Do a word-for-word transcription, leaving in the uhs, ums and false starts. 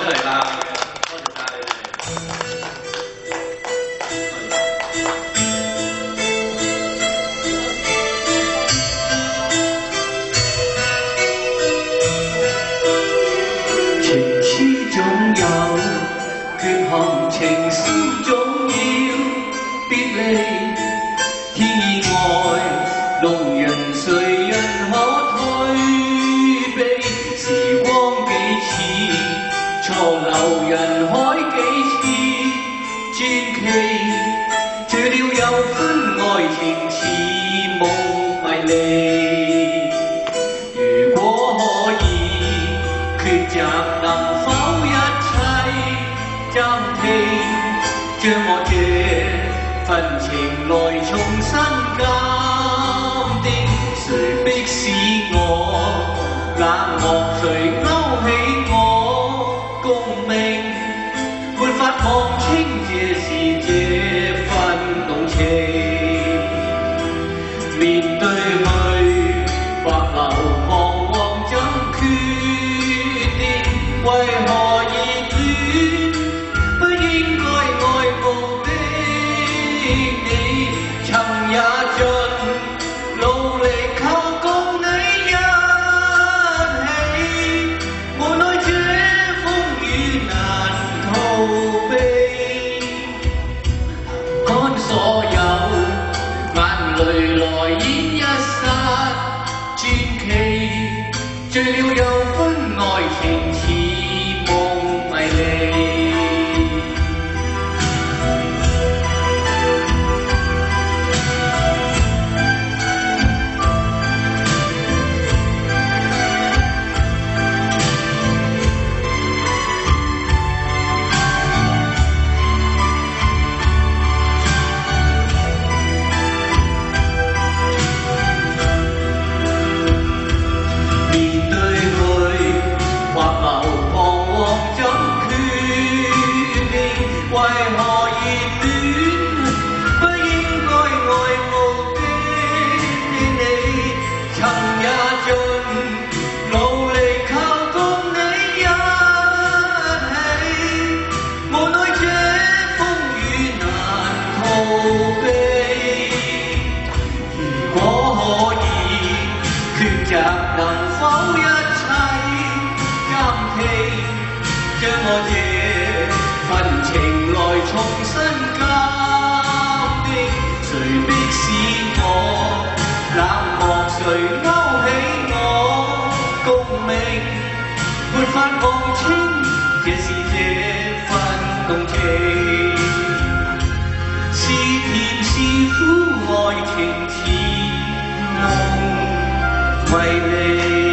出嚟啦，多謝晒你哋。 情書總有缺陷，情深總要別離。天意外，路人誰人可推避？時光幾次，錯留人海幾次傳奇。醉了又分愛情似夢迷離。如果可以抉擇，能否一切暫停？將我這份情來重新鑑定。誰逼使我冷漠？誰勾起我共鳴？沒法看清這是這份動情。面對去或留彷徨怎決定？為何熱戀不應該愛慕的你？尋也盡努力靠共你一起，無奈這風雨難逃避。看所有眼淚來演一剎傳奇，醉了又分愛情似夢迷離。為何熱戀不應該愛慕的你？尋也盡努力靠共你一起，無奈這風雨難逃避。如果可以抉擇，能否一切暫停？將我這份情來重新鑑定。誰逼使我冷漠？誰勾起我共鳴？沒法看清這是這份動情。是甜是苦，愛情似夢迷離。